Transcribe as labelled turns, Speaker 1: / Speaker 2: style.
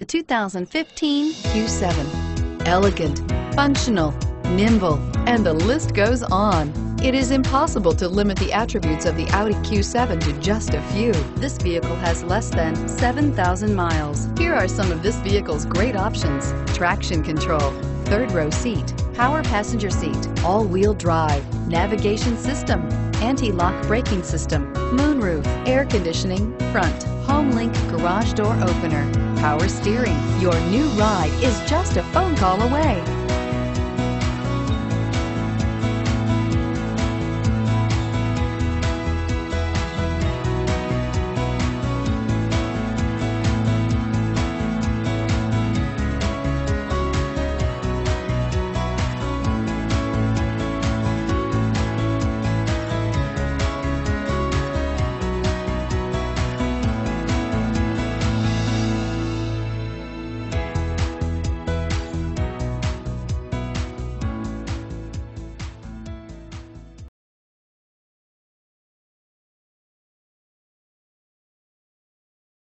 Speaker 1: 2015 Q7. Elegant, functional, nimble, and the list goes on. It is impossible to limit the attributes of the Audi Q7 to just a few. This vehicle has less than 7,000 miles. Here are some of this vehicle's great options: traction control, third row seat, power passenger seat, all-wheel drive, navigation system, anti-lock braking system, moonroof, air conditioning, front, HomeLink garage door opener, power steering. Your new ride is just a phone call away.